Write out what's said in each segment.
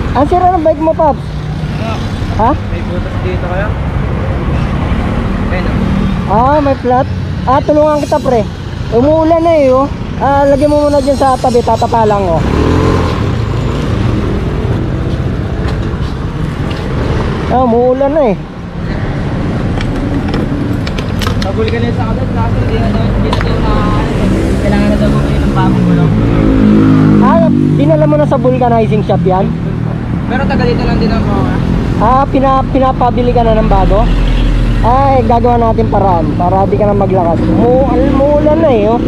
Ang sira ng bike mo, Pops? Ha? May butas dito kaya? Ayun. May flat. Tulungan kita, pre. Umuulan na eh, oh. Lagyan mo muna dyan sa tabi, tatapalang, oh. Umuulan na eh. Pabuli ka na sa agad, kaso hindi na daw kailangan na daw bumili ng bagong gulong. Dinala mo na sa vulcanizing shop yan? Pero taga dito lang din ako. Pinapabili ka na ng bago? Gagawa natin paraan para di ka na maglakad. Umuulan na eh, oh.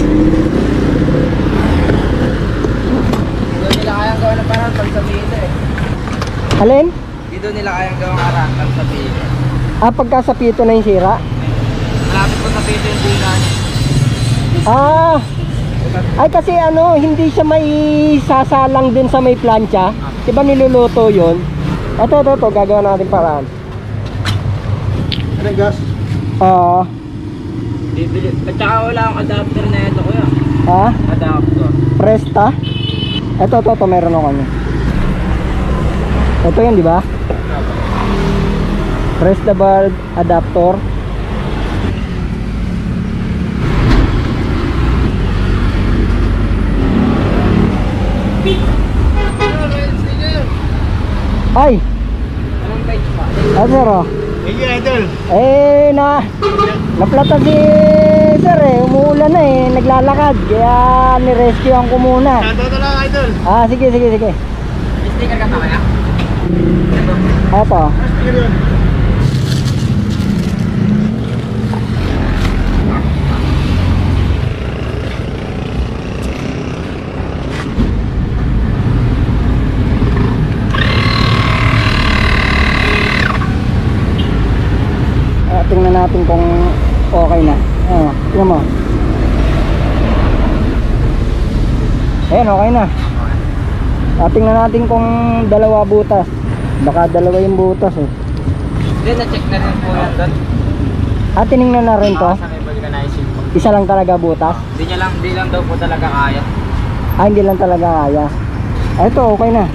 Dito nila kayang gawa ng paraan pag sabihin ito eh. Alin? Dito nila kayang gawa ng paraan pag sabihin. Pagka sa pito na yung sira? Malapit ko sa pito yung dinan. Kasi hindi siya may sasalang dun sa may plancha. Diba niluluto yun? Ito, gagawa natin paraan. Ano gas? Bibili. At saka wala akong adapter na ito kuya. Adapter. Presta? Ito, meron ako niya. Ito yun, di ba? Presta bulb adapter. Ay! Anong page pa? Sir, oh. Hindi, idol. Naplata si sir eh. Umuulan na eh. Naglalakad. Kaya nirescuean ko muna. Ito lang, idol. Sige. Sticker ka pa kaya? Ito. Sticker yun. Tingnan natin kung okay na. Tingnan mo. Ayan, okay na. Tingnan natin kung dalawa butas. Baka dalawa yung butas eh. Hindi, na-check na rin po yan doon. Tinignan na rin to. Sa may vulcanizing po. Isa lang talaga butas. Hindi lang daw po talaga kaya. Hindi lang talaga kaya. Ito, okay na.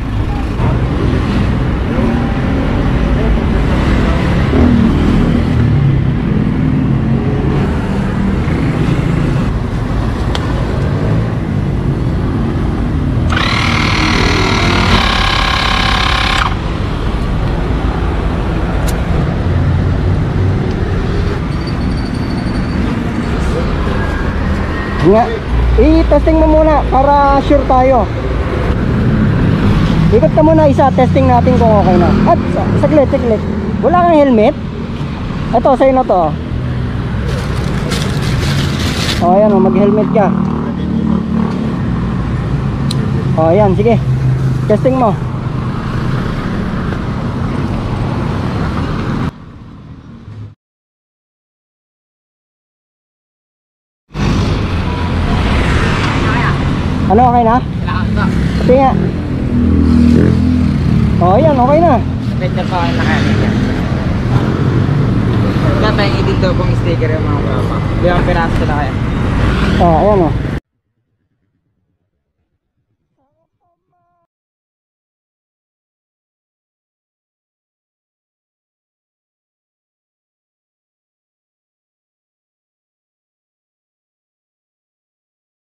Nga, i-testing mo muna para sure tayo. Ikot ka muna isa, testing natin kung okay na. At saglit. Wala kang helmet? Ito, sa'yo na to. Ayan, mag-helmet ka. Ayan, sige. Testing mo. Ano, okay na? Kailangan ba? Pati nga. Ayan, okay na. Medyo pa kayo nakakita. Dapat yung edit daw pong sticker yung mga baba. Bilang piraso na kaya. Ayan o.